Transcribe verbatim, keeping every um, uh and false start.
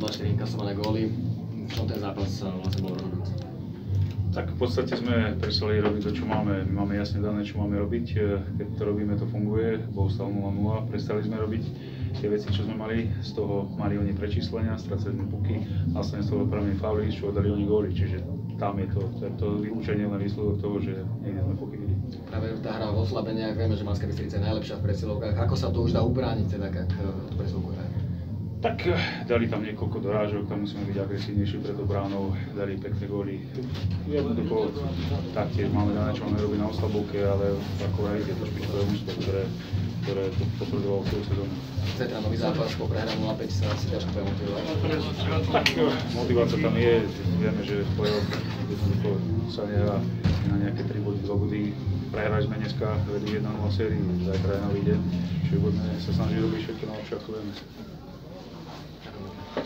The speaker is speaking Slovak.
dva štyri inkasované góly. V čom ten zápas vlastne bol rozhodujúci? Tak v podstate sme prestali robiť to, čo máme. My máme jasne dané, čo máme robiť. Keď to robíme, to funguje. Bol stav nula nula, prestali sme robiť tie veci, čo sme mali. Z toho mali oni prečíslenia, stracali sme puky, vlastne z toho dopravili fauly, čo dali oni góly. Čiže tam je to, to, to vylúčenie len výsledok toho, že niekde sme pochybili. Práve tá hra v oslabeniach, vieme, že Banská Bystrica je najlepšia v presilovkách. Ako sa to už dá ubrániť, teda, ak tú presilovku hrajú? Tak dali tam niekoľko dorážok, tam musíme byť agresívnejší pred obránou, dali pekné góly. Jednoducho, taktiež máme dané, čo máme robiť na oslabovke, ale ako aj je to špičkové mužstvo, ktoré, ktoré to potvrdovalo celú sezónu. Zajtra nový zápas, po prehre nula päť sa asi ťažko bude motivovať. Tak motivácia tam je, vieme, že v play-off jednoducho sa nehrá na nejaké tri body, dva body. Prehrali sme dneska, vedli jedna nula sérii, zajtra je nový deň, čiže budeme sa snažiť robiť všetko najlepšie, ako vieme.